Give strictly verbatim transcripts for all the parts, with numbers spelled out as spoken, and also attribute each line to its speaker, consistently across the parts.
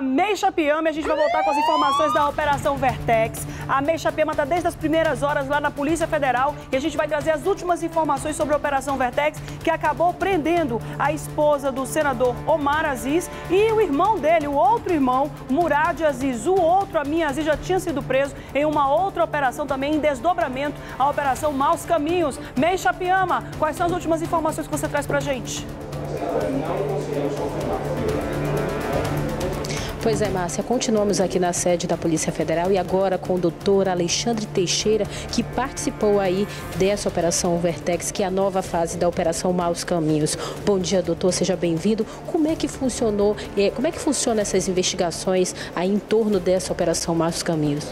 Speaker 1: a Meixa Piama e a gente vai voltar com as informações da Operação Vertex. A Meixa Piama está desde as primeiras horas lá na Polícia Federal e a gente vai trazer as últimas informações sobre a Operação Vertex, que acabou prendendo a esposa do senador Omar Aziz e o irmão dele, o outro irmão, Murad Aziz. O outro, Amin Aziz, já tinha sido preso em uma outra operação também em desdobramento, a Operação Maus Caminhos. Meixa Piama, quais são as últimas informações que você traz pra gente?
Speaker 2: Pois é, Márcia, continuamos aqui na sede da Polícia Federal e agora com o doutor Alexandre Teixeira, que participou aí dessa Operação Vertex, que é a nova fase da Operação Maus Caminhos. Bom dia, doutor, seja bem-vindo. Como é que funcionou, como é que funcionam essas investigações aí em torno dessa Operação Maus Caminhos?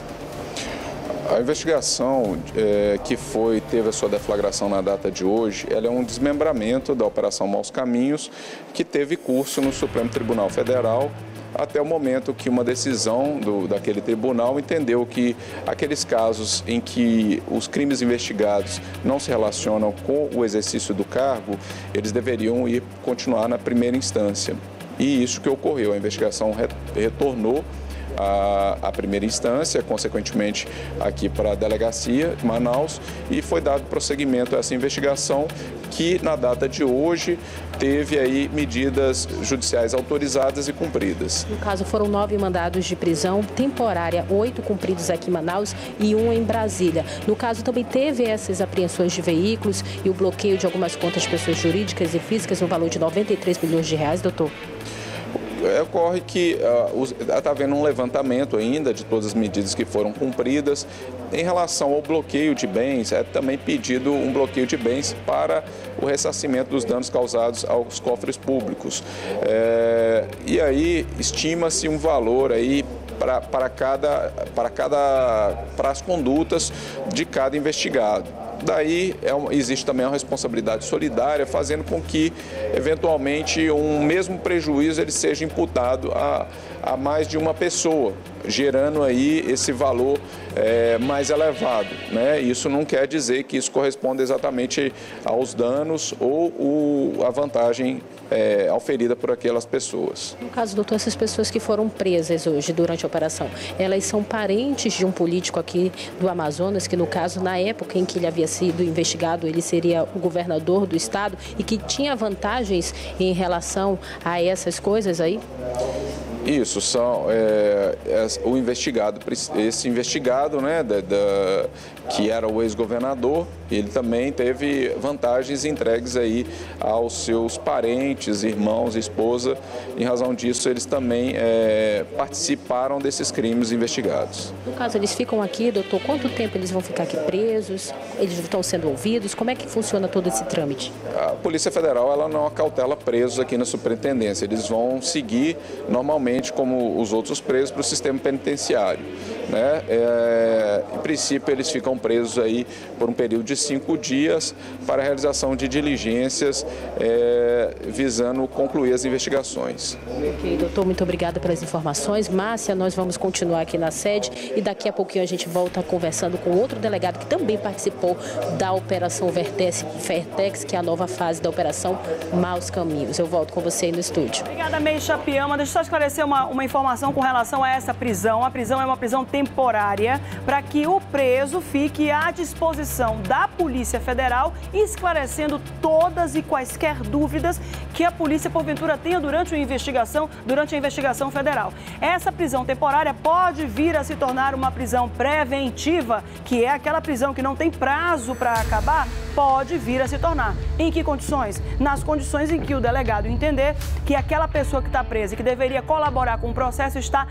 Speaker 3: A investigação é, que foi, teve a sua deflagração na data de hoje, ela é um desmembramento da Operação Maus Caminhos, que teve curso no Supremo Tribunal Federal, até o momento que uma decisão do, daquele tribunal entendeu que aqueles casos em que os crimes investigados não se relacionam com o exercício do cargo, eles deveriam ir continuar na primeira instância. E isso que ocorreu, a investigação retornou à primeira instância, consequentemente aqui para a delegacia de Manaus, e foi dado prosseguimento a essa investigação que na data de hoje teve aí medidas judiciais autorizadas e cumpridas.
Speaker 2: No caso foram nove mandados de prisão temporária, oito cumpridos aqui em Manaus e um em Brasília. No caso também teve essas apreensões de veículos e o bloqueio de algumas contas de pessoas jurídicas e físicas no valor de noventa e três milhões de reais, doutor.
Speaker 3: Ocorre que está uh, havendo um levantamento ainda de todas as medidas que foram cumpridas. Em relação ao bloqueio de bens, é também pedido um bloqueio de bens para o ressarcimento dos danos causados aos cofres públicos. É, e aí estima-se um valor aí para, para, cada, para, cada, para as condutas de cada investigado. Daí é uma, existe também uma responsabilidade solidária, fazendo com que, eventualmente, um mesmo prejuízo ele seja imputado a, a mais de uma pessoa, gerando aí esse valor é, mais elevado, né? Isso não quer dizer que isso corresponda exatamente aos danos ou o, a vantagem é, auferida por aquelas pessoas.
Speaker 2: No caso, doutor, essas pessoas que foram presas hoje durante a operação, elas são parentes de um político aqui do Amazonas, que no caso, na época em que ele havia sido investigado, ele seria o governador do estado e que tinha vantagens em relação a essas coisas aí?
Speaker 3: Isso, são é, é, o investigado, esse investigado, né, da, da, que era o ex-governador, ele também teve vantagens entregues aí aos seus parentes, irmãos, esposa. Em razão disso, eles também é, participaram desses crimes investigados.
Speaker 2: No caso, eles ficam aqui, doutor, quanto tempo eles vão ficar aqui presos? Eles estão sendo ouvidos? Como é que funciona todo esse trâmite?
Speaker 3: A Polícia Federal, ela não acautela presos aqui na superintendência. Eles vão seguir normalmente como os outros presos para o sistema penitenciário, né? É, em princípio, eles ficam presos aí por um período de cinco dias para a realização de diligências é, visando concluir as investigações.
Speaker 2: Ok, doutor, muito obrigada pelas informações. Márcia, nós vamos continuar aqui na sede e daqui a pouquinho a gente volta conversando com outro delegado que também participou da Operação Vertex, Vertex, que é a nova fase da Operação Maus Caminhos. Eu volto com você aí no estúdio.
Speaker 1: Obrigada, Meixa Piama. Deixa eu só esclarecer uma, uma informação com relação a essa prisão. A prisão é uma prisão temporária para que o preso fique à disposição da Polícia Federal, esclarecendo todas e quaisquer dúvidas que a polícia, porventura, tenha durante a investigação, durante a investigação federal. Essa prisão temporária pode vir a se tornar uma prisão preventiva, que é aquela prisão que não tem prazo para acabar, pode vir a se tornar. Em que condições? Nas condições em que o delegado entender que aquela pessoa que está presa e que deveria colaborar com o processo está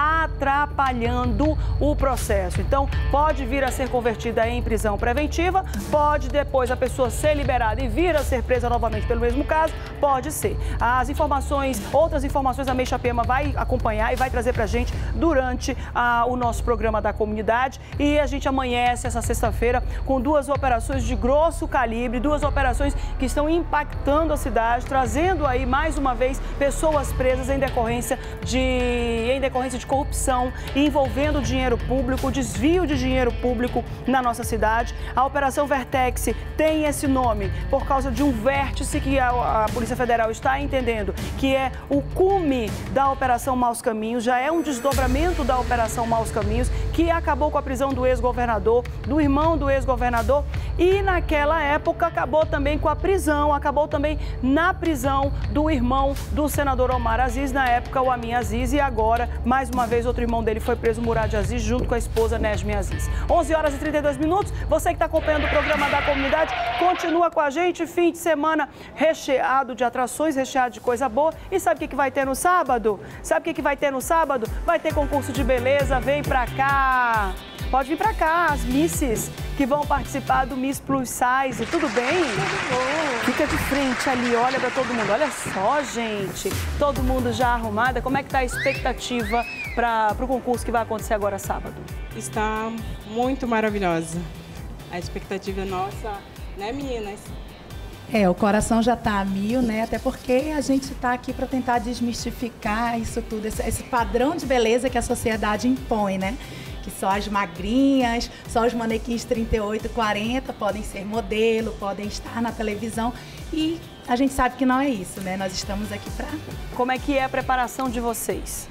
Speaker 1: atrapalhando o processo. Então, pode vir a ser convertida em prisão preventiva, pode depois a pessoa ser liberada e vir a ser presa novamente pelo mesmo caso, pode ser. As informações, outras informações a Meixa Piama vai acompanhar e vai trazer para a gente durante ah, o nosso programa da comunidade. E a gente amanhece essa sexta-feira com duas operações de grosso alto calibre, duas operações que estão impactando a cidade, trazendo aí mais uma vez pessoas presas em decorrência de, em decorrência de corrupção, envolvendo dinheiro público, desvio de dinheiro público na nossa cidade. A Operação Vertex tem esse nome por causa de um vértice que a, a Polícia Federal está entendendo que é o cume da Operação Maus Caminhos, já é um desdobramento da Operação Maus Caminhos, que acabou com a prisão do ex-governador, do irmão do ex-governador, e naquela época acabou também com a prisão, acabou também na prisão do irmão do senador Omar Aziz, na época o Amin Aziz, e agora, mais uma vez, outro irmão dele foi preso, Murad Aziz, junto com a esposa Nesmi Aziz. onze horas e trinta e dois minutos, você que está acompanhando o programa da comunidade, continua com a gente, fim de semana recheado de atrações, recheado de coisa boa. E sabe o que, que vai ter no sábado? Sabe o que, que vai ter no sábado? Vai ter concurso de beleza, vem pra cá! Pode vir pra cá, as misses que vão participar do Miss Plus Size, tudo bem? Tudo bom. Fica de frente ali, olha pra todo mundo. Olha só, gente, todo mundo já arrumada. Como é que tá a expectativa para o concurso que vai acontecer agora sábado?
Speaker 4: Está muito maravilhosa. A expectativa nossa, né, meninas?
Speaker 5: É, o coração já está a mil, né? Até porque a gente está aqui para tentar desmistificar isso tudo, esse, esse padrão de beleza que a sociedade impõe, né? Que só as magrinhas, só os manequins trinta e oito, quarenta podem ser modelo, podem estar na televisão. E a gente sabe que não é isso, né? Nós estamos aqui para...
Speaker 1: Como é que é a preparação de vocês?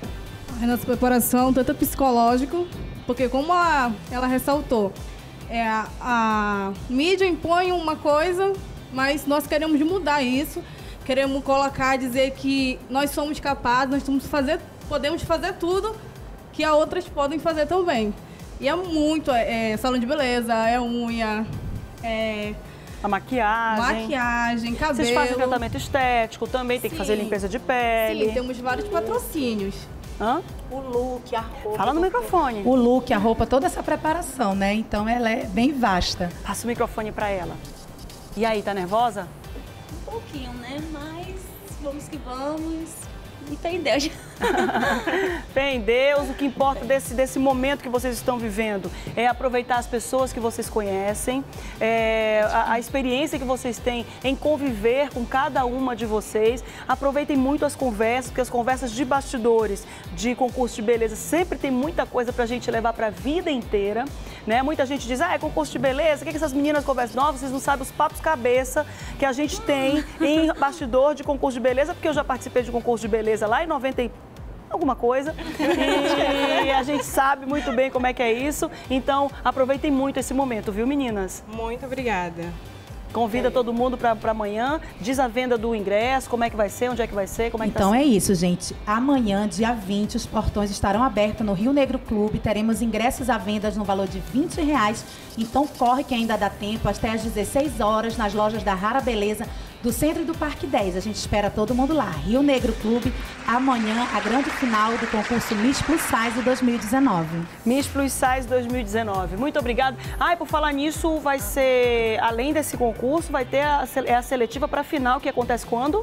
Speaker 6: A nossa preparação, tanto psicológico, porque como a, ela ressaltou, é, a, a mídia impõe uma coisa, mas nós queremos mudar isso, queremos colocar, dizer que nós somos capazes, nós somos fazer, podemos fazer tudo que as outras podem fazer também. E é muito, é, é salão de beleza, é unha, é...
Speaker 1: A maquiagem.
Speaker 6: Maquiagem, cabelo.
Speaker 1: Vocês fazem tratamento estético também, tem
Speaker 6: Sim.
Speaker 1: que fazer limpeza de pele.
Speaker 6: Sim, temos vários patrocínios.
Speaker 1: Hã?
Speaker 5: O look, a roupa...
Speaker 1: Fala no microfone.
Speaker 5: O look, a roupa, toda essa preparação, né? Então ela é bem vasta.
Speaker 1: Passa o microfone pra ela. E aí, tá nervosa?
Speaker 7: Um pouquinho, né? Mas vamos que vamos. E fé em Deus.
Speaker 1: Fé em Deus, o que importa desse, desse momento que vocês estão vivendo é aproveitar as pessoas que vocês conhecem, é, a, a experiência que vocês têm em conviver com cada uma de vocês. Aproveitem muito as conversas, porque as conversas de bastidores, de concurso de beleza, sempre tem muita coisa pra gente levar pra vida inteira, né? Muita gente diz, ah, é concurso de beleza, o que, que essas meninas conversam? Não, vocês não sabem os papos cabeça que a gente tem em bastidor de concurso de beleza, porque eu já participei de concurso de beleza lá em noventa e alguma coisa, e a gente sabe muito bem como é que é isso, então aproveitem muito esse momento, viu, meninas?
Speaker 4: Muito obrigada.
Speaker 1: Convida é. todo mundo para amanhã, diz a venda do ingresso, como é que vai ser, onde é que vai ser, como é que
Speaker 5: Então
Speaker 1: tá
Speaker 5: é isso, gente. Amanhã, dia vinte, os portões estarão abertos no Rio Negro Clube, teremos ingressos à venda no valor de vinte reais, então corre que ainda dá tempo, até às dezesseis horas, nas lojas da Rara Beleza, do Centro e do Parque dez. A gente espera todo mundo lá. Rio Negro Clube, amanhã, a grande final do concurso Miss Plus Size dois mil e dezenove.
Speaker 1: Miss Plus Size dois mil e dezenove. Muito obrigada. Ah, e por falar nisso, vai ser, além desse concurso, vai ter a, é a seletiva para a final, que acontece quando?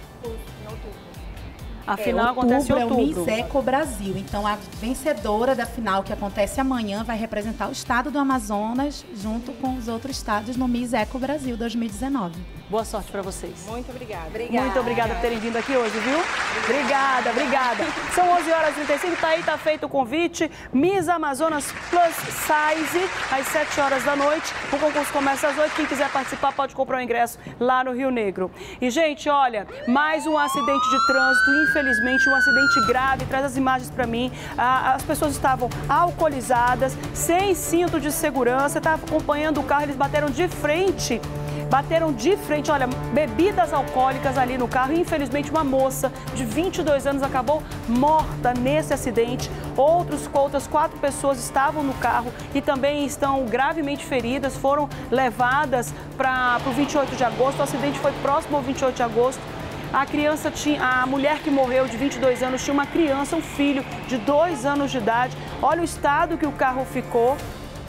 Speaker 1: A final
Speaker 5: é,
Speaker 1: acontece em outubro.
Speaker 5: É o Miss Eco Brasil. Então, a vencedora da final, que acontece amanhã, vai representar o estado do Amazonas junto com os outros estados no Miss Eco Brasil dois mil e dezenove.
Speaker 1: Boa sorte para vocês.
Speaker 4: Muito obrigada.
Speaker 1: obrigada. Muito obrigada por terem vindo aqui hoje, viu? Obrigada, obrigada. São onze horas e trinta e cinco, tá aí, tá feito o convite. Miss Amazonas Plus Size, às sete horas da noite. O concurso começa às oito. Quem quiser participar pode comprar o ingresso lá no Rio Negro. E, gente, olha, mais um acidente de trânsito, infelizmente, um acidente grave. Traz as imagens para mim. As pessoas estavam alcoolizadas, sem cinto de segurança, estavam acompanhando o carro, eles bateram de frente. Bateram de frente, olha, bebidas alcoólicas ali no carro. Infelizmente, uma moça de vinte e dois anos acabou morta nesse acidente. Outros, outras quatro pessoas estavam no carro e também estão gravemente feridas. Foram levadas para o vinte e oito de agosto. O acidente foi próximo ao vinte e oito de agosto. A criança tinha, a mulher que morreu de vinte e dois anos tinha uma criança, um filho de dois anos de idade. Olha o estado que o carro ficou.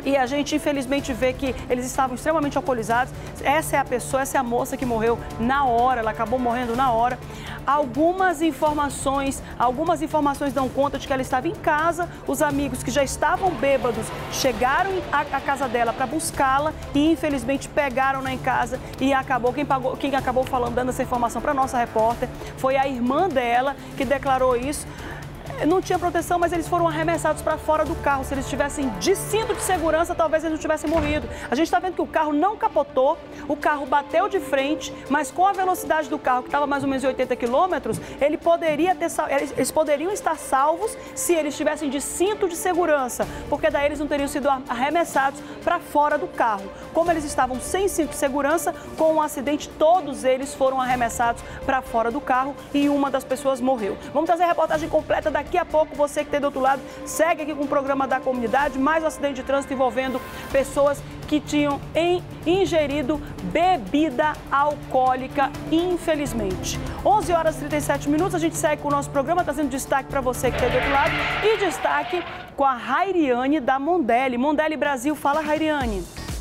Speaker 1: e a gente infelizmente vê que eles estavam extremamente alcoolizados. Essa é a pessoa, essa é a moça que morreu na hora, ela acabou morrendo na hora. Algumas informações, algumas informações dão conta de que ela estava em casa, os amigos que já estavam bêbados chegaram à, à casa dela para buscá-la e infelizmente pegaram-na em casa e acabou, quem, pagou, quem acabou falando, dando essa informação para a nossa repórter, foi a irmã dela que declarou isso. Não tinha proteção, mas eles foram arremessados para fora do carro. Se eles estivessem de cinto de segurança, talvez eles não tivessem morrido. A gente está vendo que o carro não capotou, o carro bateu de frente, mas com a velocidade do carro, que estava mais ou menos de oitenta quilômetros, ele poderia ter, eles poderiam estar salvos se eles estivessem de cinto de segurança, porque daí eles não teriam sido arremessados para fora do carro. Como eles estavam sem cinto de segurança, com o acidente, todos eles foram arremessados para fora do carro e uma das pessoas morreu. Vamos trazer a reportagem completa daqui. Daqui a pouco, você que está do outro lado, segue aqui com o programa da comunidade, mais um acidente de trânsito envolvendo pessoas que tinham em, ingerido bebida alcoólica, infelizmente. onze horas e trinta e sete minutos, a gente segue com o nosso programa, trazendo destaque para você que está do outro lado e destaque com a Rairiane da Mondelli. Mondelli Brasil, fala, Rairiane.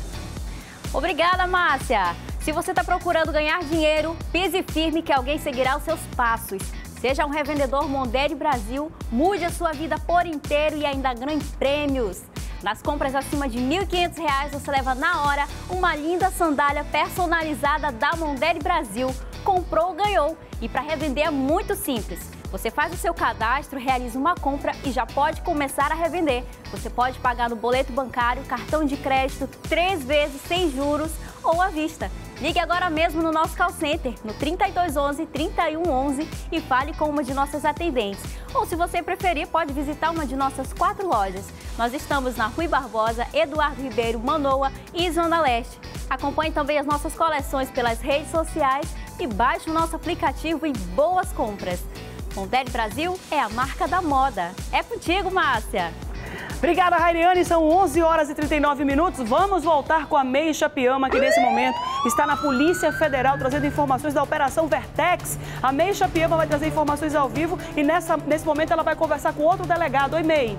Speaker 8: Obrigada, Márcia. Se você está procurando ganhar dinheiro, pise firme que alguém seguirá os seus passos. Seja um revendedor Mondelli Brasil, mude a sua vida por inteiro e ainda ganhe prêmios. Nas compras acima de mil e quinhentos reais, você leva na hora uma linda sandália personalizada da Mondelli Brasil. Comprou, ganhou. E para revender é muito simples. Você faz o seu cadastro, realiza uma compra e já pode começar a revender. Você pode pagar no boleto bancário, cartão de crédito, três vezes sem juros ou à vista. Ligue agora mesmo no nosso call center, no trinta e dois onze, trinta e um onze e fale com uma de nossas atendentes. Ou se você preferir, pode visitar uma de nossas quatro lojas. Nós estamos na Rui Barbosa, Eduardo Ribeiro, Manoa e Zona Leste. Acompanhe também as nossas coleções pelas redes sociais e baixe o nosso aplicativo e boas compras. Mondelli Brasil é a marca da moda. É contigo, Márcia!
Speaker 1: Obrigada, Rairiane. São onze horas e trinta e nove minutos. Vamos voltar com a Meixa Piama, que nesse momento está na Polícia Federal, trazendo informações da Operação Vertex. A Meixa Piama vai trazer informações ao vivo e nessa, nesse momento ela vai conversar com outro delegado. Oi, Mei.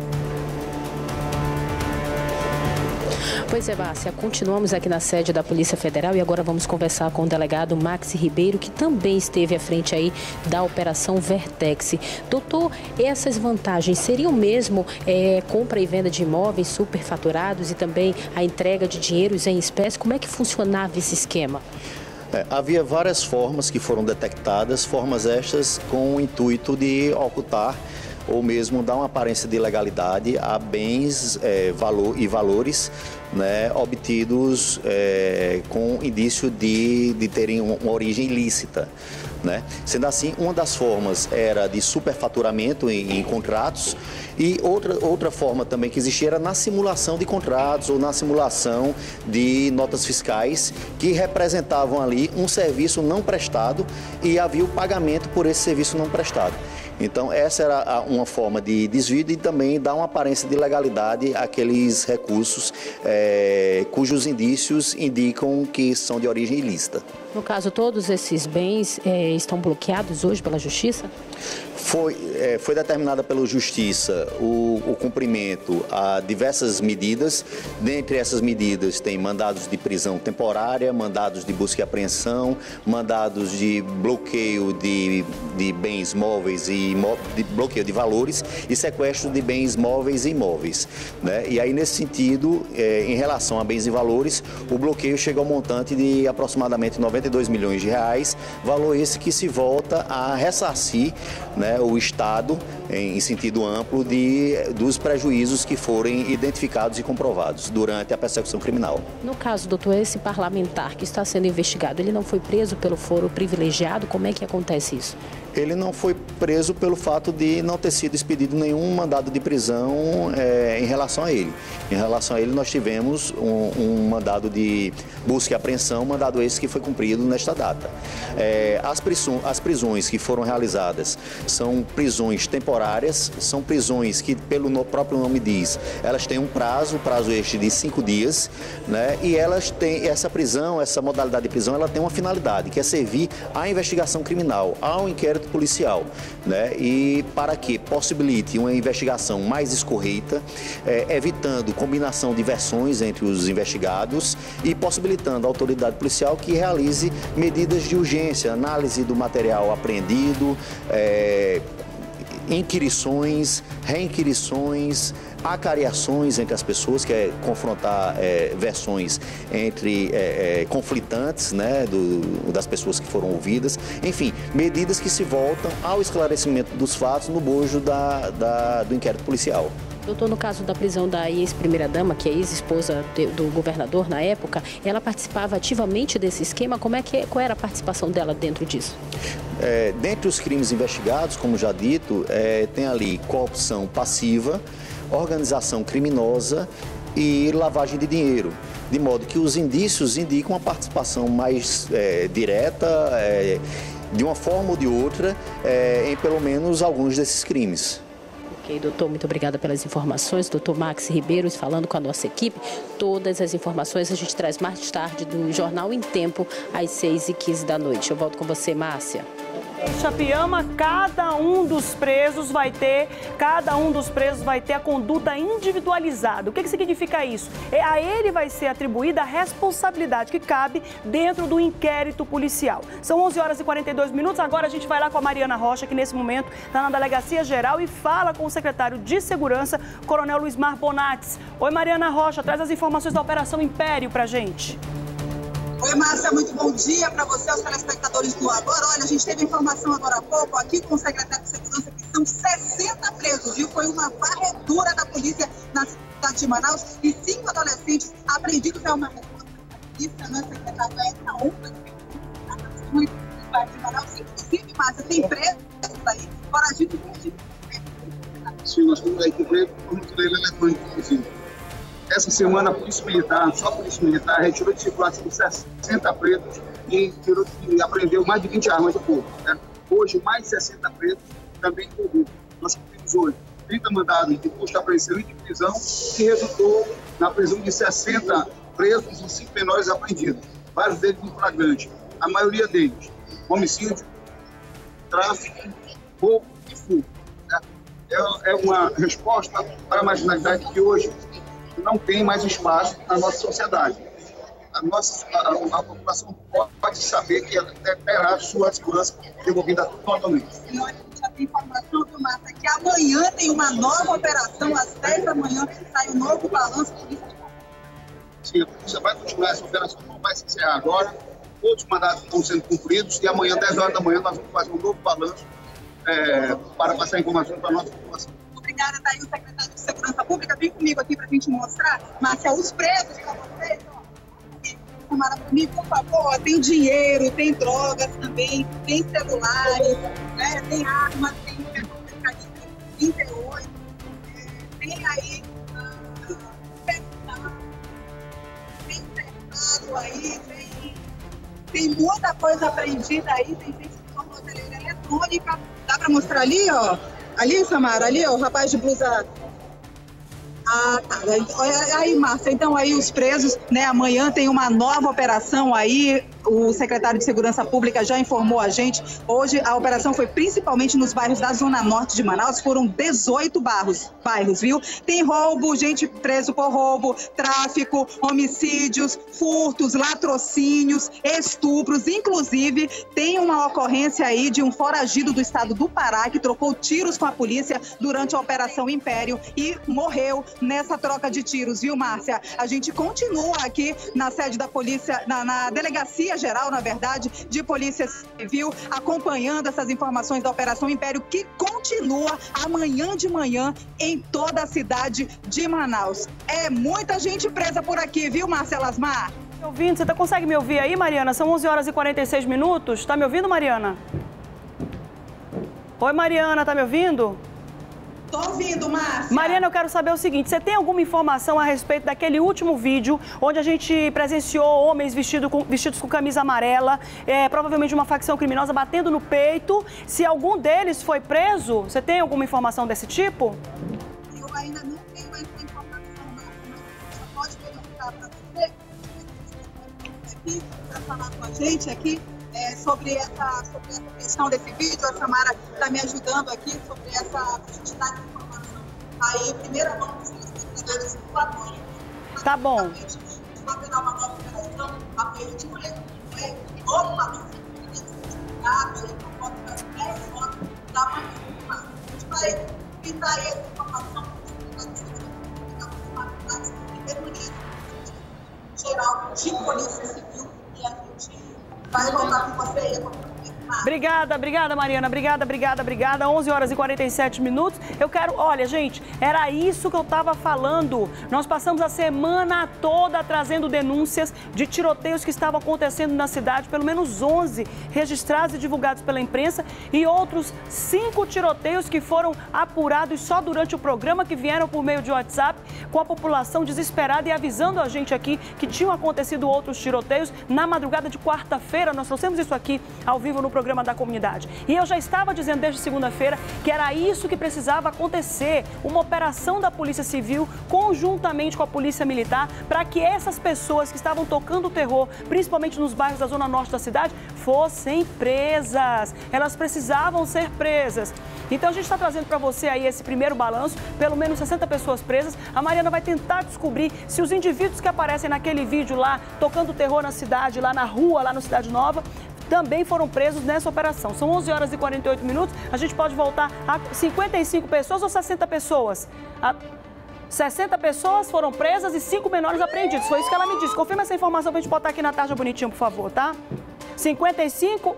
Speaker 2: Pois é, Márcia, continuamos aqui na sede da Polícia Federal e agora vamos conversar com o delegado Maxi Ribeiro, que também esteve à frente aí da Operação Vertex. Doutor, essas vantagens seriam mesmo é, compra e venda de imóveis superfaturados e também a entrega de dinheiros em espécie? Como é que funcionava esse esquema?
Speaker 9: É, havia várias formas que foram detectadas, formas estas com o intuito de ocultar ou mesmo dar uma aparência de legalidade a bens é, valor, e valores, né, obtidos é, com indício de, de terem uma origem ilícita. Né? Sendo assim, uma das formas era de superfaturamento em, em contratos e outra, outra forma também que existia era na simulação de contratos ou na simulação de notas fiscais que representavam ali um serviço não prestado e havia o pagamento por esse serviço não prestado. Então, essa era uma forma de desvio e também dar uma aparência de legalidade àqueles recursos é, cujos indícios indicam que são de origem ilícita.
Speaker 2: No caso, todos esses bens é, estão bloqueados hoje pela Justiça?
Speaker 9: Foi, é, foi determinada pela Justiça o, o cumprimento a diversas medidas. Dentre essas medidas tem mandados de prisão temporária, mandados de busca e apreensão, mandados de bloqueio de, de bens móveis e imó, de bloqueio de valores e sequestro de bens móveis e imóveis. Né? E aí, nesse sentido, é, em relação a bens e valores, o bloqueio chega ao montante de aproximadamente noventa e dois milhões de reais, valor esse que se volta a ressarcir, né, o Estado, em, em sentido amplo, de, dos prejuízos que forem identificados e comprovados durante a persecução criminal.
Speaker 2: No caso, doutor, esse parlamentar que está sendo investigado, ele não foi preso pelo foro privilegiado? Como é que acontece isso?
Speaker 9: Ele não foi preso pelo fato de não ter sido expedido nenhum mandado de prisão é, em relação a ele. Em relação a ele, nós tivemos um, um mandado de busca e apreensão, mandado esse que foi cumprido nesta data. É, as, prisões, as prisões que foram realizadas são prisões temporárias, são prisões que, pelo no, próprio nome diz, elas têm um prazo, um prazo este de cinco dias, né? E elas têm, essa prisão, essa modalidade de prisão, ela tem uma finalidade, que é servir à investigação criminal, ao inquérito policial, né? E para que possibilite uma investigação mais escorreita, é, evitando combinação de versões entre os investigados e possibilitando a autoridade policial que realize medidas de urgência, análise do material apreendido, é, inquirições, reinquirições, acariações entre as pessoas, que é confrontar é, versões entre é, é, conflitantes, né, do, das pessoas que foram ouvidas. Enfim, medidas que se voltam ao esclarecimento dos fatos no bojo da, da, do inquérito policial.
Speaker 2: Doutor, no caso da prisão da ex-primeira-dama, que é ex-esposa do governador na época, ela participava ativamente desse esquema? Como é que, qual era a participação dela dentro disso?
Speaker 9: É, dentre os crimes investigados, como já dito, é, tem ali corrupção passiva, organização criminosa e lavagem de dinheiro, de modo que os indícios indicam uma participação mais é, direta, é, de uma forma ou de outra, é, em pelo menos alguns desses crimes.
Speaker 2: Ok, doutor, muito obrigada pelas informações. Doutor Max Ribeiro falando com a nossa equipe. Todas as informações a gente traz mais tarde do Jornal em Tempo, às seis e quinze da noite. Eu volto com você, Márcia.
Speaker 1: Em Chapiama, cada um dos presos vai ter, cada um dos presos vai ter a conduta individualizada. O que que significa isso? É, a ele vai ser atribuída a responsabilidade que cabe dentro do inquérito policial. São onze horas e quarenta e dois minutos, agora a gente vai lá com a Mariana Rocha, que nesse momento está na Delegacia Geral e fala com o secretário de Segurança, Coronel Luismar Bonates. Oi, Mariana Rocha, traz as informações da Operação Império pra gente.
Speaker 10: Oi, Márcia, muito bom dia para você, aos telespectadores do Agora. Olha, a gente teve informação agora há pouco aqui com o secretário de Segurança que são sessenta presos, viu? Foi uma varredura da polícia na cidade de Manaus e cinco adolescentes apreendidos. É uma resposta da polícia, né, secretário? É essa onda muito de Manaus. Inclusive, Márcia, tem presos aí, foragidos de...
Speaker 11: Sim, nós temos aí que preso por muito dele elefante, inclusive. Essa semana, a Polícia Militar, só a Polícia Militar, retirou de circulação sessenta pretos e, tirou, e apreendeu mais de vinte armas do povo. Né? Hoje, mais de sessenta pretos também envolvidos. Nós cumprimos hoje trinta mandados de busca, apreensão e de prisão, que resultou na prisão de sessenta presos e cinco menores apreendidos. Vários deles em flagrante. A maioria deles, homicídio, tráfico, roubo e furto. Né? É, é uma resposta para a marginalidade que hoje não tem mais espaço na nossa sociedade. A, nossa, a, a população pode saber que ela terá sua segurança devolvida totalmente.
Speaker 10: E olha, a gente já tem informação, viu, Márcia, que amanhã tem uma nova operação, às dez da manhã sai um novo balanço.
Speaker 11: Sim, a polícia vai continuar essa operação, não vai se encerrar agora. Todos os mandados estão sendo cumpridos e amanhã, dez horas da manhã, nós vamos fazer um novo balanço é, para passar informações para a nossa população.
Speaker 10: Obrigada, está aí o secretário de Segurança Pública. Vem comigo aqui para a gente mostrar, Márcia, os presos para vocês. Tomara para mim, por favor. Tem dinheiro, tem drogas também, tem celulares, né? Tem armas, tem trinta e oito, é, tem aí uh, tem cercado aí, tem, tem muita coisa apreendida aí, tem gente que toma hoteleira eletrônica. Dá para mostrar ali, ó? Ali, Samara, ali, ó, o rapaz de blusa. Ah, tá. Olha aí, Márcia, então aí os presos, né, amanhã tem uma nova operação aí, o secretário de Segurança Pública já informou a gente, hoje a operação foi principalmente nos bairros da Zona Norte de Manaus, foram dezoito bairros, bairros, viu? Tem roubo, gente preso por roubo, tráfico, homicídios, furtos, latrocínios, estupros, inclusive tem uma ocorrência aí de um foragido do estado do Pará que trocou tiros com a polícia durante a Operação Império e morreu nessa troca de tiros, viu, Márcia? A gente continua aqui na sede da polícia, na, na Delegacia Geral, na verdade, de Polícia Civil, acompanhando essas informações da Operação Império, que continua amanhã de manhã em toda a cidade de Manaus. É muita gente presa por aqui, viu, Márcia Lasmar?
Speaker 1: Me ouvindo? Você tá, consegue me ouvir aí, Mariana? São onze horas e quarenta e seis minutos. Tá me ouvindo, Mariana? Oi, Mariana, tá me ouvindo?
Speaker 10: Tô ouvindo, Márcia.
Speaker 1: Mariana, eu quero saber o seguinte, você tem alguma informação a respeito daquele último vídeo onde a gente presenciou homens vestido com, vestidos com camisa amarela, é, provavelmente uma facção criminosa batendo no peito? Se algum deles foi preso, você tem alguma informação desse tipo?
Speaker 10: Eu ainda não tenho essa informação, mas você pode perguntar para você aqui, para falar com a gente aqui. É, sobre, essa, sobre essa questão desse vídeo, a Samara está me ajudando aqui sobre essa, a gente dar informação aí, primeira mão dos telespectadores do apoio.
Speaker 1: Tá bom.
Speaker 10: A gente vai pegar uma nova operação, apoio de mulher, mulher, ou uma nova operação, não pode fazer dez fotos da manhã. A gente vai pintar essa informação geral de polícia civil e a gente vai voltar com você aí.
Speaker 1: Obrigada, obrigada, Mariana. Obrigada, obrigada, obrigada. onze horas e quarenta e sete minutos. Eu quero... Olha, gente, era isso que eu estava falando. Nós passamos a semana toda trazendo denúncias de tiroteios que estavam acontecendo na cidade. Pelo menos onze registrados e divulgados pela imprensa. E outros cinco tiroteios que foram apurados só durante o programa, que vieram por meio de WhatsApp, com a população desesperada e avisando a gente aqui que tinham acontecido outros tiroteios. Na madrugada de quarta-feira, nós trouxemos isso aqui ao vivo no programa. programa da comunidade. E eu já estava dizendo desde segunda-feira que era isso que precisava acontecer, uma operação da Polícia Civil conjuntamente com a Polícia Militar, para que essas pessoas que estavam tocando o terror, principalmente nos bairros da zona norte da cidade, fossem presas. Elas precisavam ser presas. Então a gente está trazendo para você aí esse primeiro balanço, pelo menos sessenta pessoas presas. A Mariana vai tentar descobrir se os indivíduos que aparecem naquele vídeo lá, tocando terror na cidade, lá na rua, lá no Cidade Nova, também foram presos nessa operação. São onze horas e quarenta e oito minutos. A gente pode voltar a cinquenta e cinco pessoas ou sessenta pessoas? A... sessenta pessoas foram presas e cinco menores apreendidos. Foi isso que ela me disse. Confirma essa informação pra gente botar aqui na tarja bonitinho, por favor, tá? cinquenta e cinco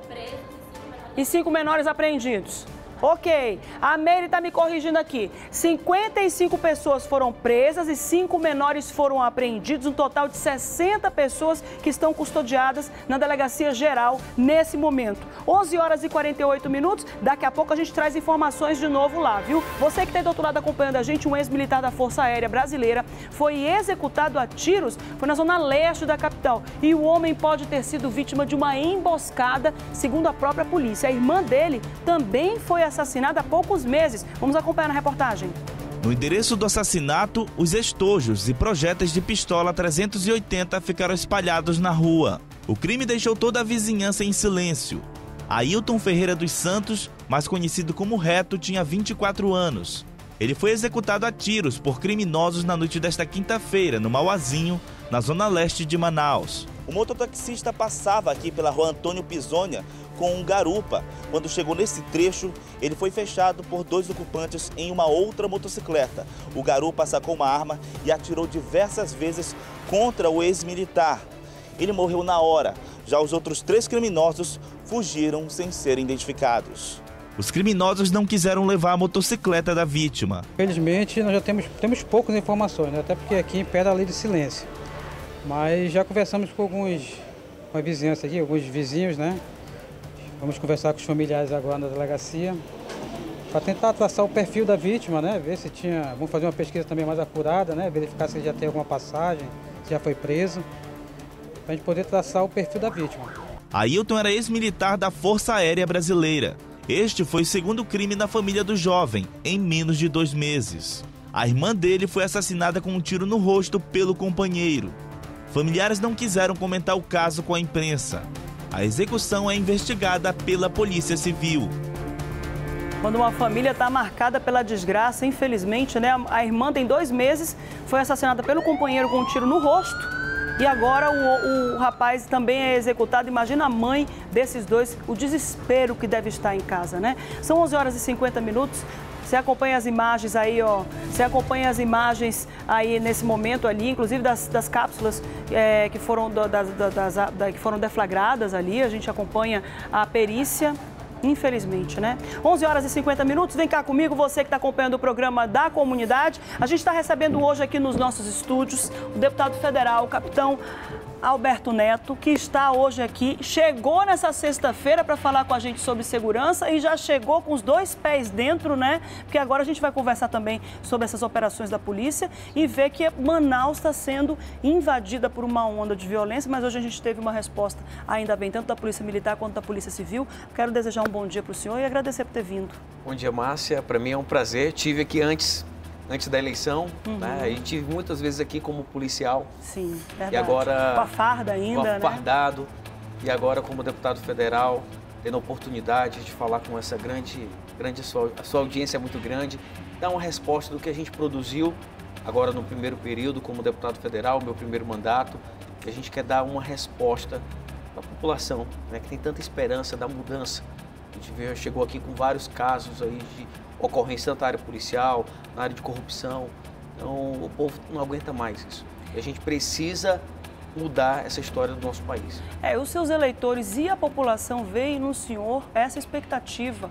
Speaker 1: e cinco menores apreendidos. Ok, a Meire está me corrigindo aqui. cinquenta e cinco pessoas foram presas e cinco menores foram apreendidos, um total de sessenta pessoas que estão custodiadas na Delegacia Geral nesse momento. onze horas e quarenta e oito minutos, daqui a pouco a gente traz informações de novo lá, viu? Você que está do outro lado acompanhando a gente, um ex-militar da Força Aérea Brasileira foi executado a tiros, foi na zona leste da capital. E o homem pode ter sido vítima de uma emboscada, segundo a própria polícia. A irmã dele também foi assassinada há poucos meses. Vamos acompanhar na reportagem.
Speaker 12: No endereço do assassinato, os estojos e projéteis de pistola trezentos e oitenta ficaram espalhados na rua. O crime deixou toda a vizinhança em silêncio. Ailton Ferreira dos Santos, mais conhecido como Reto, tinha vinte e quatro anos. Ele foi executado a tiros por criminosos na noite desta quinta-feira, no Mauazinho, na zona leste de Manaus. O mototaxista passava aqui pela rua Antônio Pisonia com um garupa. Quando chegou nesse trecho, ele foi fechado por dois ocupantes em uma outra motocicleta. O garupa sacou uma arma e atirou diversas vezes contra o ex-militar. Ele morreu na hora. Já os outros três criminosos fugiram sem serem identificados. Os criminosos não quiseram levar a motocicleta da vítima.
Speaker 13: Felizmente, nós já temos, temos poucas informações, né? Até porque aqui impera a lei de silêncio. Mas já conversamos com alguns, com a vizinhança aqui, alguns vizinhos, né? Vamos conversar com os familiares agora na delegacia para tentar traçar o perfil da vítima, né? Ver se tinha, vamos fazer uma pesquisa também mais apurada, né? Verificar se ele já tem alguma passagem, se já foi preso, para a gente poder traçar o perfil da vítima.
Speaker 12: Ailton era ex-militar da Força Aérea Brasileira. Este foi o segundo crime na família do jovem, em menos de dois meses. A irmã dele foi assassinada com um tiro no rosto pelo companheiro. Familiares não quiseram comentar o caso com a imprensa. A execução é investigada pela Polícia Civil.
Speaker 1: Quando uma família está marcada pela desgraça, infelizmente, né? A irmã tem dois meses, foi assassinada pelo companheiro com um tiro no rosto. E agora o, o rapaz também é executado. Imagina a mãe desses dois, o desespero que deve estar em casa, né? São onze horas e cinquenta minutos. Você acompanha as imagens aí, ó. Você acompanha as imagens aí nesse momento ali, inclusive das, das cápsulas é, que, foram, das, das, das, que foram deflagradas ali. A gente acompanha a perícia. Infelizmente, né? onze horas e cinquenta minutos, vem cá comigo, você que está acompanhando o programa da comunidade. A gente está recebendo hoje aqui nos nossos estúdios o deputado federal, o capitão Alberto Neto, que está hoje aqui, chegou nessa sexta-feira para falar com a gente sobre segurança e já chegou com os dois pés dentro, né? Porque agora a gente vai conversar também sobre essas operações da polícia e ver que Manaus está sendo invadida por uma onda de violência, mas hoje a gente teve uma resposta, ainda bem, tanto da Polícia Militar quanto da Polícia Civil. Quero desejar um bom dia para o senhor e agradecer por ter vindo.
Speaker 14: Bom dia, Márcia. Para mim é um prazer. Tive aqui antes, antes da eleição,
Speaker 1: Uhum.
Speaker 14: né? E tive muitas vezes aqui como policial.
Speaker 1: Sim, verdade.
Speaker 14: E agora...
Speaker 1: Com a farda ainda, né?
Speaker 14: fardado. E agora como deputado federal, tendo a oportunidade de falar com essa grande, grande sua, a sua audiência é muito grande, dar uma resposta do que a gente produziu agora no primeiro período como deputado federal, meu primeiro mandato. E a gente quer dar uma resposta para a população, né, que tem tanta esperança da mudança. A gente veio, chegou aqui com vários casos aí de ocorrência tanto na área policial, na área de corrupção. Então o povo não aguenta mais isso. E a gente precisa mudar essa história do nosso país.
Speaker 1: É, os seus eleitores e a população veem no senhor essa expectativa.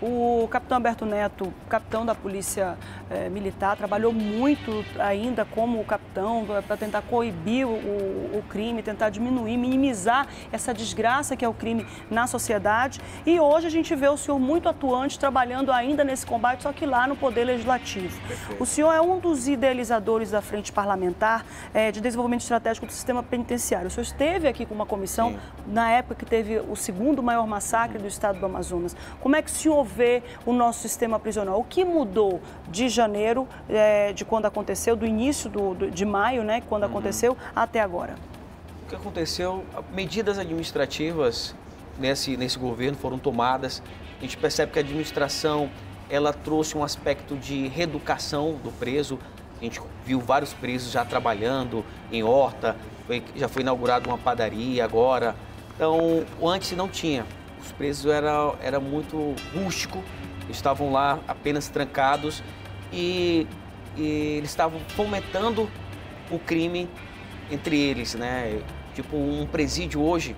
Speaker 1: O capitão Alberto Neto, capitão da Polícia eh, Militar, trabalhou muito ainda como capitão para tentar coibir o, o crime, tentar diminuir, minimizar essa desgraça que é o crime na sociedade. E hoje a gente vê o senhor muito atuante, trabalhando ainda nesse combate, só que lá no Poder Legislativo. Perfeito. O senhor é um dos idealizadores da Frente Parlamentar eh, de Desenvolvimento Estratégico do Sistema Penitenciário. O senhor esteve aqui com uma comissão, sim, na época que teve o segundo maior massacre do estado do Amazonas. Como é que o senhor vê o nosso sistema prisional? O que mudou de janeiro, é, de quando aconteceu, do início do, do, de maio, né, quando uhum. aconteceu, até agora?
Speaker 14: O que aconteceu, medidas administrativas nesse, nesse governo foram tomadas. A gente percebe que a administração ela trouxe um aspecto de reeducação do preso. A gente viu vários presos já trabalhando em horta, foi, já foi inaugurada uma padaria agora. Então, antes não tinha. Os presos era, era muito rústico, estavam lá apenas trancados e, e eles estavam fomentando o crime entre eles, né? Tipo, um presídio hoje,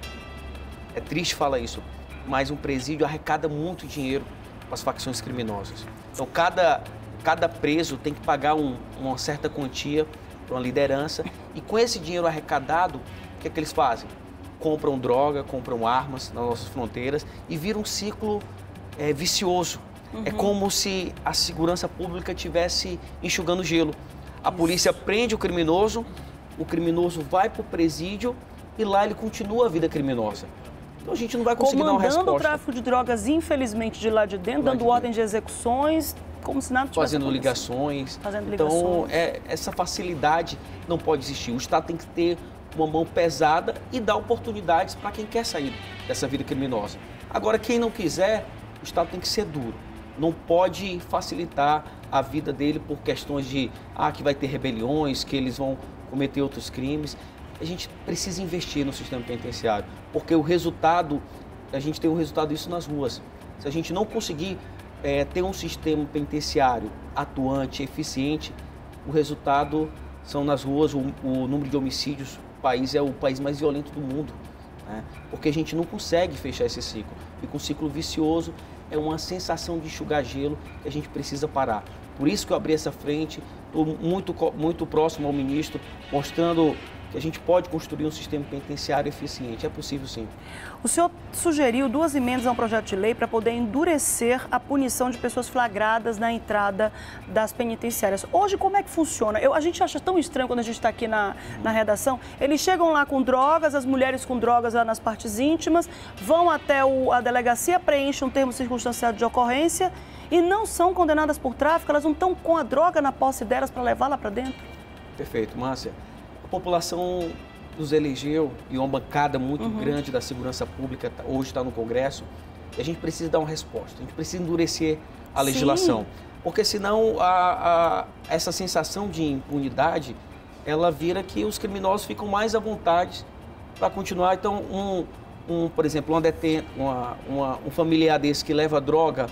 Speaker 14: é triste falar isso, mas um presídio arrecada muito dinheiro para as facções criminosas. Então, cada, cada preso tem que pagar um, uma certa quantia para uma liderança e com esse dinheiro arrecadado, o que é que eles fazem? Compram droga, compram armas nas nossas fronteiras e vira um ciclo é, vicioso. Uhum. É como se a segurança pública estivesse enxugando gelo. A Isso. polícia prende o criminoso, o criminoso vai para o presídio e lá ele continua a vida criminosa. Então a gente não vai conseguir dar uma resposta.
Speaker 1: Comandando o tráfico de drogas, infelizmente, de lá de dentro, lá dando de ordem dentro. de execuções, como se nada tivesse
Speaker 14: Fazendo ligações.
Speaker 1: Fazendo
Speaker 14: então,
Speaker 1: ligações.
Speaker 14: É, essa facilidade não pode existir. O Estado tem que ter uma mão pesada e dar oportunidades para quem quer sair dessa vida criminosa. Agora, quem não quiser, o Estado tem que ser duro. Não pode facilitar a vida dele por questões de ah, que vai ter rebeliões, que eles vão cometer outros crimes. A gente precisa investir no sistema penitenciário, porque o resultado, a gente tem o resultado disso nas ruas. Se a gente não conseguir é, ter um sistema penitenciário atuante, eficiente, o resultado são nas ruas, o, o número de homicídios, o país é o país mais violento do mundo, né? Porque a gente não consegue fechar esse ciclo. Fica um ciclo vicioso, é uma sensação de enxugar gelo que a gente precisa parar. Por isso que eu abri essa frente, estou muito, muito próximo ao ministro, mostrando que a gente pode construir um sistema penitenciário eficiente. É possível, sim.
Speaker 1: O senhor sugeriu duas emendas a um projeto de lei para poder endurecer a punição de pessoas flagradas na entrada das penitenciárias. Hoje, como é que funciona? Eu, a gente acha tão estranho quando a gente está aqui na, na redação. Eles chegam lá com drogas, as mulheres com drogas lá nas partes íntimas, vão até o, a delegacia, preenchem um termo circunstanciado de ocorrência e não são condenadas por tráfico, elas não estão com a droga na posse delas para levar lá para dentro?
Speaker 14: Perfeito, Márcia. A população nos elegeu e uma bancada muito uhum. grande da segurança pública hoje está no Congresso e a gente precisa dar uma resposta, a gente precisa endurecer a legislação, Sim. porque senão a, a, essa sensação de impunidade, ela vira que os criminosos ficam mais à vontade para continuar. Então, um, um, por exemplo, uma deten uma, uma, um familiar desse que leva droga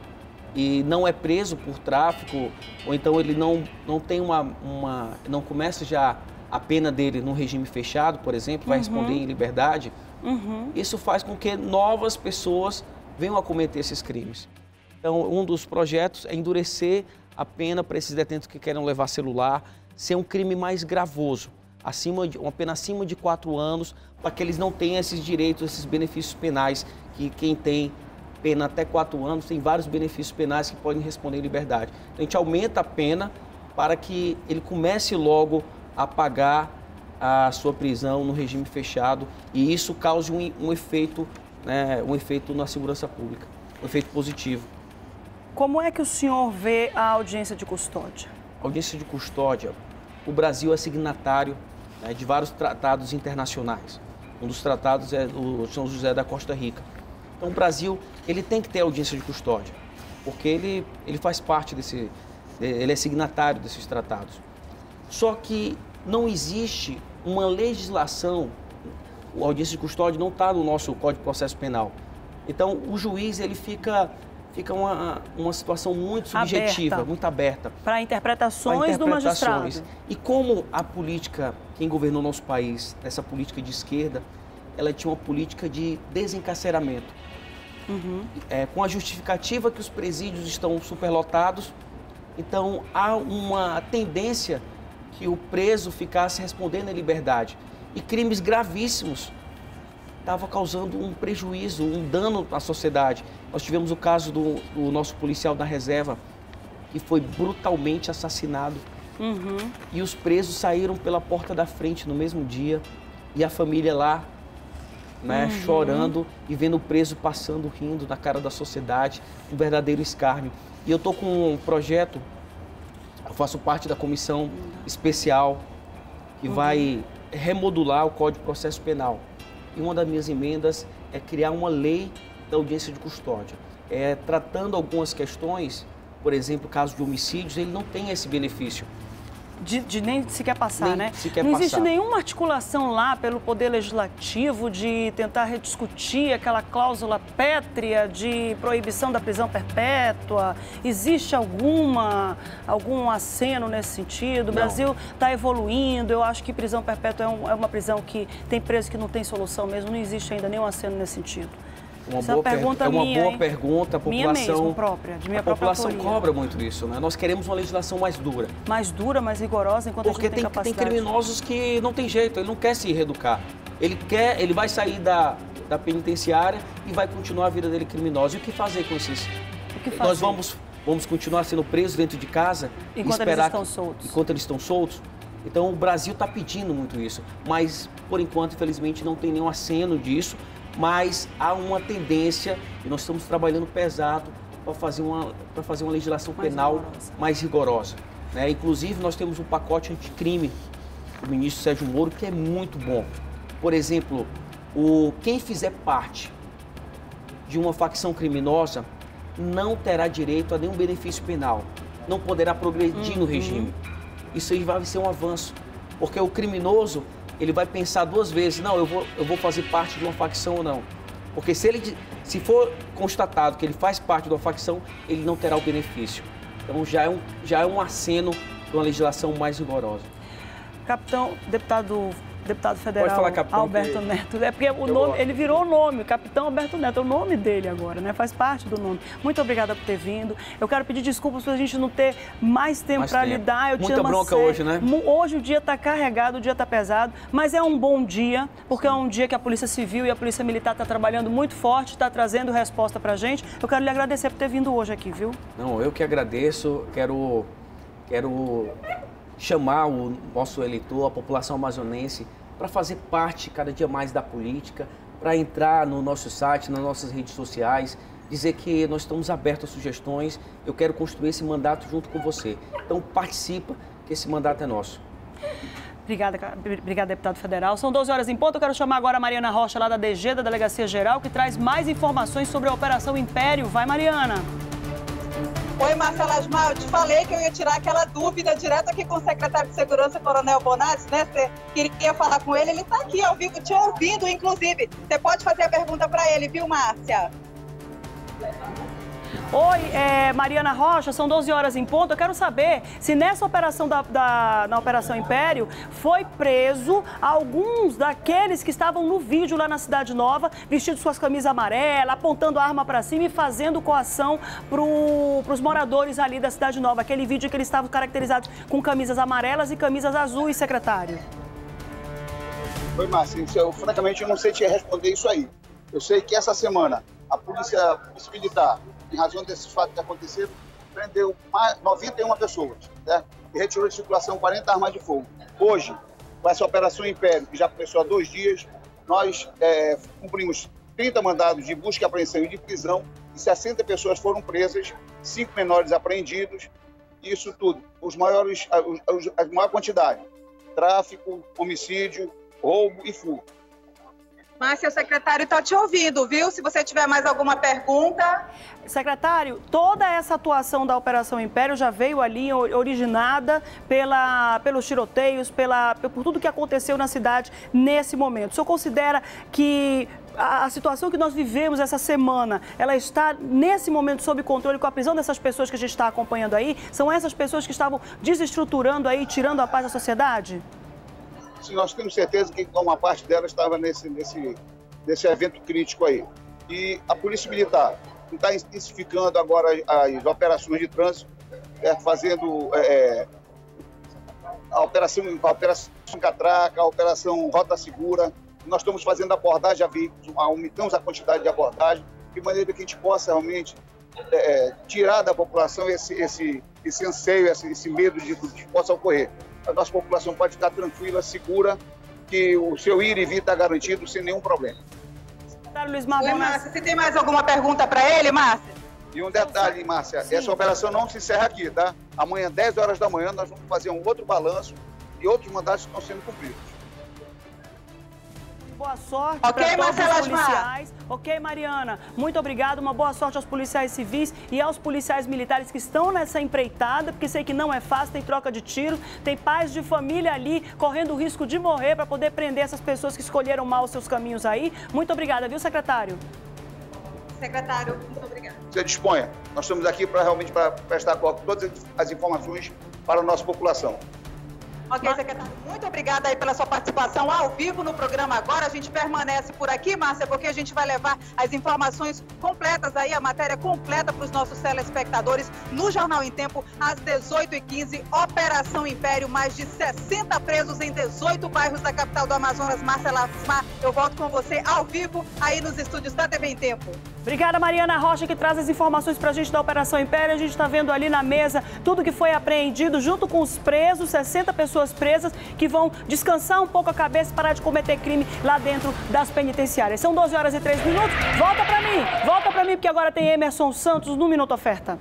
Speaker 14: e não é preso por tráfico, ou então ele não, não tem uma, uma, não começa já a pena dele num regime fechado, por exemplo, vai uhum. responder em liberdade, uhum. isso faz com que novas pessoas venham a cometer esses crimes. Então, um dos projetos é endurecer a pena para esses detentos que querem levar celular, ser um crime mais gravoso. acima de, uma pena acima de quatro anos, para que eles não tenham esses direitos, esses benefícios penais, que quem tem pena até quatro anos tem vários benefícios penais que podem responder em liberdade. Então, a gente aumenta a pena para que ele comece logo a pagar a sua prisão no regime fechado e isso cause um, um efeito, né, um efeito na segurança pública, um efeito positivo.
Speaker 1: Como é que o senhor vê a audiência de custódia?
Speaker 14: A audiência de custódia, o Brasil é signatário, né, de vários tratados internacionais. Um dos tratados é o São José da Costa Rica. Então o Brasil ele tem que ter audiência de custódia, porque ele, ele faz parte desse, ele é signatário desses tratados. Só que não existe uma legislação, a audiência de custódia não está no nosso Código de Processo Penal. Então o juiz ele fica, fica uma, uma situação muito subjetiva, aberta. muito aberta.
Speaker 1: Para interpretações, interpretações do magistrado.
Speaker 14: E como a política, quem governou nosso país, essa política de esquerda, ela tinha uma política de desencarceramento. Uhum. É, com a justificativa que os presídios estão superlotados, então há uma tendência que o preso ficasse respondendo em liberdade. E crimes gravíssimos estavam causando um prejuízo, um dano à sociedade. Nós tivemos o caso do, do nosso policial da reserva, que foi brutalmente assassinado. Uhum. E os presos saíram pela porta da frente no mesmo dia. E a família lá, né, uhum. chorando e vendo o preso passando, rindo na cara da sociedade. Um verdadeiro escárnio. E eu estou com um projeto, eu faço parte da comissão especial que uhum. vai remodular o Código de Processo Penal. E uma das minhas emendas é criar uma lei da audiência de custódia. É, tratando algumas questões, por exemplo, caso de homicídios, ele não tem esse benefício.
Speaker 1: De, de nem sequer passar,
Speaker 14: nem
Speaker 1: né?
Speaker 14: Sequer
Speaker 1: não
Speaker 14: passar.
Speaker 1: existe nenhuma articulação lá pelo Poder Legislativo de tentar rediscutir aquela cláusula pétrea de proibição da prisão perpétua? Existe alguma, algum aceno nesse sentido? O Brasil está evoluindo, eu acho que prisão perpétua é, um, é uma prisão que tem preso que não tem solução mesmo, não existe ainda nenhum aceno nesse sentido.
Speaker 14: Uma boa pergunta, é uma
Speaker 1: minha,
Speaker 14: boa
Speaker 1: hein?
Speaker 14: pergunta. A população,
Speaker 1: minha mesmo, própria, de minha
Speaker 14: a população
Speaker 1: autoria.
Speaker 14: cobra muito isso, né? Nós queremos uma legislação mais dura.
Speaker 1: Mais dura, mais rigorosa, enquanto
Speaker 14: Porque
Speaker 1: a gente tem,
Speaker 14: tem,
Speaker 1: capacidade.
Speaker 14: tem criminosos que não tem jeito, ele não quer se reeducar. Ele quer, ele vai sair da, da penitenciária e vai continuar a vida dele criminosa. E o que fazer com esses?
Speaker 1: O que fazer?
Speaker 14: Nós vamos, vamos continuar sendo presos dentro de casa
Speaker 1: enquanto
Speaker 14: e esperar
Speaker 1: eles estão soltos.
Speaker 14: Enquanto eles estão soltos. Então o Brasil está pedindo muito isso, mas por enquanto, infelizmente, não tem nenhum aceno disso. Mas há uma tendência, e nós estamos trabalhando pesado para fazer uma, para fazer uma legislação mais penal rigorosa. mais rigorosa. Né? Inclusive, nós temos um pacote anticrime do ministro Sérgio Moro, que é muito bom. Por exemplo, o, quem fizer parte de uma facção criminosa não terá direito a nenhum benefício penal, não poderá progredir uhum. no regime. Isso aí vai ser um avanço, porque o criminoso... ele vai pensar duas vezes, não, eu vou, eu vou fazer parte de uma facção ou não. Porque se, ele, se for constatado que ele faz parte de uma facção, ele não terá o benefício. Então já é um, já é um aceno de uma legislação mais rigorosa.
Speaker 1: Capitão, deputado, deputado federal
Speaker 14: Pode falar, capitão,
Speaker 1: Alberto
Speaker 14: que...
Speaker 1: Neto. É porque o nome, ele virou o nome, Capitão Alberto Neto, é o nome dele agora, né? Faz parte do nome. Muito obrigada por ter vindo. Eu quero pedir desculpas por a gente não ter mais tempo para lidar. Eu
Speaker 14: Muita bronca
Speaker 1: série.
Speaker 14: hoje, né?
Speaker 1: Hoje o dia está carregado, o dia está pesado, mas é um bom dia, porque é um dia que a Polícia Civil e a Polícia Militar está trabalhando muito forte, está trazendo resposta para a gente. Eu quero lhe agradecer por ter vindo hoje aqui, viu?
Speaker 14: Não, eu que agradeço. Quero, quero chamar o nosso eleitor, a população amazonense, para fazer parte cada dia mais da política, para entrar no nosso site, nas nossas redes sociais, dizer que nós estamos abertos a sugestões, eu quero construir esse mandato junto com você. Então participa, que esse mandato é nosso.
Speaker 1: Obrigada, obrigada, deputado federal. São doze horas em ponto, eu quero chamar agora a Mariana Rocha, lá da D G, da Delegacia Geral, que traz mais informações sobre a Operação Império. Vai, Mariana!
Speaker 10: Oi, Marcela Asmar, eu te falei que eu ia tirar aquela dúvida direto aqui com o secretário de Segurança, Coronel Bonatti, né? Você queria falar com ele, ele está aqui ao vivo, te ouvindo, inclusive. Você pode fazer a pergunta para ele, viu, Márcia?
Speaker 1: Oi, é, Mariana Rocha, são doze horas em ponto. Eu quero saber se nessa operação da, da na Operação Império foi preso alguns daqueles que estavam no vídeo lá na Cidade Nova, vestidos suas camisas amarelas, apontando a arma para cima e fazendo coação para os moradores ali da Cidade Nova. Aquele vídeo que eles estavam caracterizados com camisas amarelas e camisas azuis, secretário.
Speaker 11: Oi, Márcio. Eu, francamente, eu não sei te responder isso aí. Eu sei que essa semana a Polícia, a Polícia Militar, em razão desses fatos que aconteceram, prendeu mais, noventa e uma pessoas, né? E retirou de circulação quarenta armas de fogo. Hoje, com essa Operação Império, que já começou há dois dias, nós é, cumprimos trinta mandados de busca, apreensão e de prisão, e sessenta pessoas foram presas, cinco menores apreendidos, isso tudo, os maiores, os, a maior quantidade, tráfico, homicídio, roubo e furto.
Speaker 10: Márcia, o secretário está te ouvindo, viu? Se você tiver mais alguma pergunta...
Speaker 1: Secretário, toda essa atuação da Operação Império já veio ali originada pela, pelos tiroteios, pela, por tudo que aconteceu na cidade nesse momento. O senhor considera que a, a situação que nós vivemos essa semana, ela está nesse momento sob controle com a prisão dessas pessoas que a gente está acompanhando aí? São essas pessoas que estavam desestruturando aí, tirando a paz da sociedade?
Speaker 11: Sim, nós temos certeza que uma parte dela estava nesse, nesse, nesse evento crítico aí. E a Polícia Militar está intensificando agora as operações de trânsito, é, fazendo é, a, operação, a Operação Catraca, a Operação Rota Segura. Nós estamos fazendo abordagem a veículos, aumentamos a quantidade de abordagem, de maneira que a gente possa realmente é, tirar da população esse, esse, esse anseio, esse, esse medo de que possa ocorrer. A nossa população pode ficar tranquila, segura, que o seu ir e vir está garantido sem nenhum problema.
Speaker 1: Luiz
Speaker 10: Oi, Márcia, você tem mais alguma pergunta para ele, Márcia?
Speaker 11: E um detalhe, Márcia, Sim. essa operação não se encerra aqui, tá? Amanhã, dez horas da manhã, nós vamos fazer um outro balanço e outros mandatos estão sendo cumpridos.
Speaker 1: Boa sorte
Speaker 10: okay,
Speaker 1: para todos os policiais. Ok, Mariana, muito obrigado. Uma boa sorte aos policiais civis e aos policiais militares que estão nessa empreitada, porque sei que não é fácil, tem troca de tiro, tem pais de família ali correndo o risco de morrer para poder prender essas pessoas que escolheram mal os seus caminhos aí. Muito obrigada, viu, secretário?
Speaker 10: Secretário, muito obrigada.
Speaker 11: Você disponha. Nós estamos aqui para realmente para prestar todas as informações para a nossa população.
Speaker 10: Ok, secretário, muito obrigada aí pela sua participação ao vivo no programa agora. A gente permanece por aqui, Márcia, porque a gente vai levar as informações completas aí, a matéria completa para os nossos telespectadores no Jornal em Tempo, às dezoito e quinze, Operação Império, mais de sessenta presos em dezoito bairros da capital do Amazonas. Márcia Lasmar, eu volto com você ao vivo aí nos estúdios da T V em Tempo.
Speaker 1: Obrigada, Mariana Rocha, que traz as informações para a gente da Operação Império. A gente está vendo ali na mesa tudo que foi apreendido junto com os presos, sessenta pessoas presas que vão descansar um pouco a cabeça e parar de cometer crime lá dentro das penitenciárias. São doze horas e três minutos. Volta para mim, volta para mim, porque agora tem Emerson Santos no Minuto Oferta.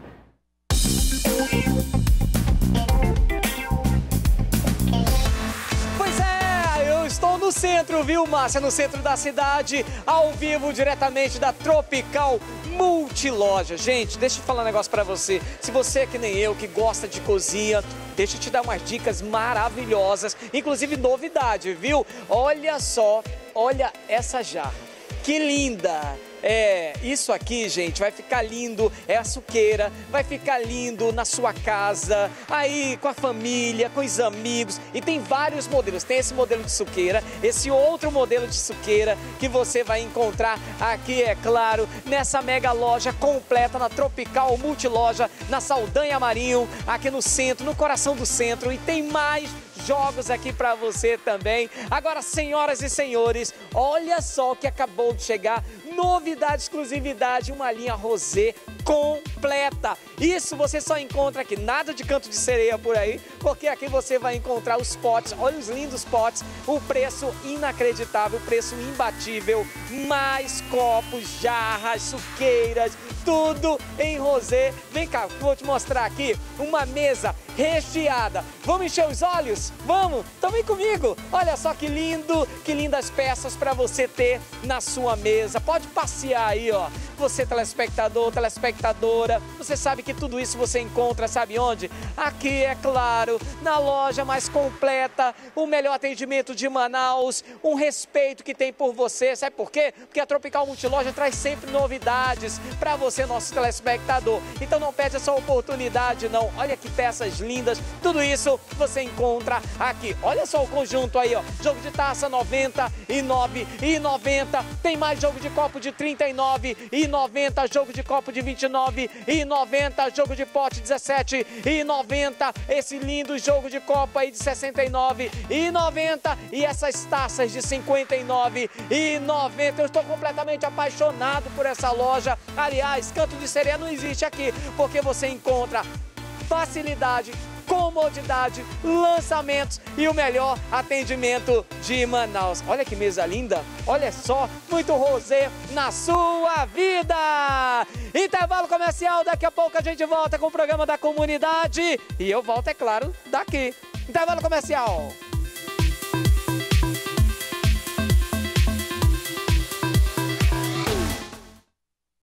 Speaker 15: Estou no centro, viu, Márcia? No centro da cidade, ao vivo, diretamente da Tropical Multiloja. Gente, deixa eu falar um negócio pra você. Se você é que nem eu, que gosta de cozinha, deixa eu te dar umas dicas maravilhosas, inclusive novidade, viu? Olha só, olha essa jarra. Que linda! É, isso aqui, gente, vai ficar lindo, é a suqueira, vai ficar lindo na sua casa, aí com a família, com os amigos, e tem vários modelos, tem esse modelo de suqueira, esse outro modelo de suqueira que você vai encontrar aqui, é claro, nessa mega loja completa na Tropical Multiloja, na Saldanha Marinho, aqui no centro, no coração do centro, e tem mais jogos aqui para você também. Agora, senhoras e senhores, olha só o que acabou de chegar, novidade, exclusividade, uma linha rosé completa. Isso você só encontra aqui, nada de canto de sereia por aí, porque aqui você vai encontrar os potes, olha os lindos potes, o preço inacreditável, o preço imbatível, mais copos, jarras, suqueiras, tudo em rosé. Vem cá, vou te mostrar aqui uma mesa recheada. Vamos encher os olhos? Vamos? Então vem comigo. Olha só que lindo, que lindas peças para você ter na sua mesa. Pode passear aí, ó. Você telespectador, telespectadora, você sabe que tudo isso você encontra, sabe onde? Aqui, é claro, na loja mais completa, o melhor atendimento de Manaus, um respeito que tem por você. Sabe por quê? Porque a Tropical Multiloja traz sempre novidades para você, nosso telespectador. Então não perde essa oportunidade, não. Olha que peças lindas, tudo isso você encontra aqui. Olha só o conjunto aí, ó. Jogo de taça noventa e nove reais e noventa centavos. Tem mais jogo de copo copo de trinta e nove e noventa, jogo de copo de vinte e nove e noventa, jogo de pote dezessete e noventa, esse lindo jogo de copo aí de sessenta e nove e noventa e essas taças de cinquenta e nove e noventa. Eu estou completamente apaixonado por essa loja. Aliás, Canto de Sereia não existe aqui, porque você encontra facilidade, comodidade, lançamentos e o melhor atendimento de Manaus. Olha que mesa linda, olha só, muito rosé na sua vida. Intervalo comercial, daqui a pouco a gente volta com o programa da comunidade e eu volto, é claro, daqui. Intervalo comercial.